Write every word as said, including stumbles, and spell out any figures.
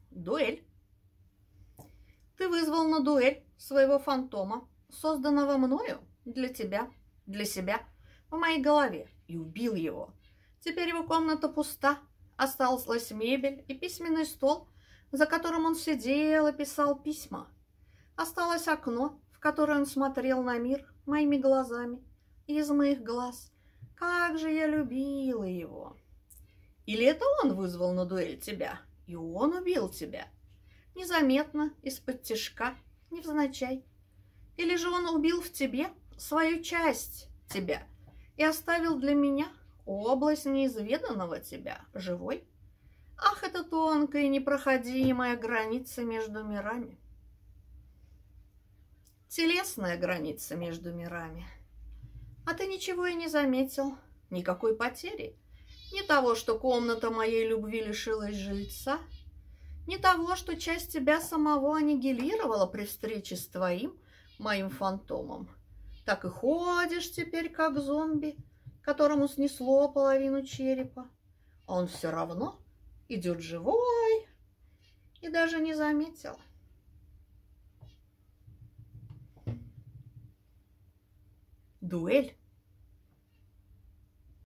Дуэль. Ты вызвал на дуэль своего фантома, созданного мною для тебя, для себя, в моей голове, и убил его. Теперь его комната пуста, осталась мебель и письменный стол, за которым он сидел и писал письма. Осталось окно, в которое он смотрел на мир моими глазами, и из моих глаз. Как же я любила его! Или это он вызвал на дуэль тебя, и он убил тебя? Незаметно, из-под тишка, невзначай. Или же он убил в тебе свою часть тебя и оставил для меня область неизведанного тебя, живой? Ах, это тонкая и непроходимая граница между мирами. Телесная граница между мирами. А ты ничего и не заметил, никакой потери. Ни того, что комната моей любви лишилась жильца, ни того, что часть тебя самого аннигилировала при встрече с твоим, моим фантомом. Так и ходишь теперь, как зомби, которому снесло половину черепа. А он все равно идет живой и даже не заметил. Дуэль.